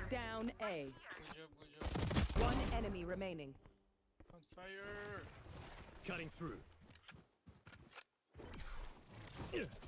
down A. Good job, good job. One enemy remaining. On fire! Cutting through.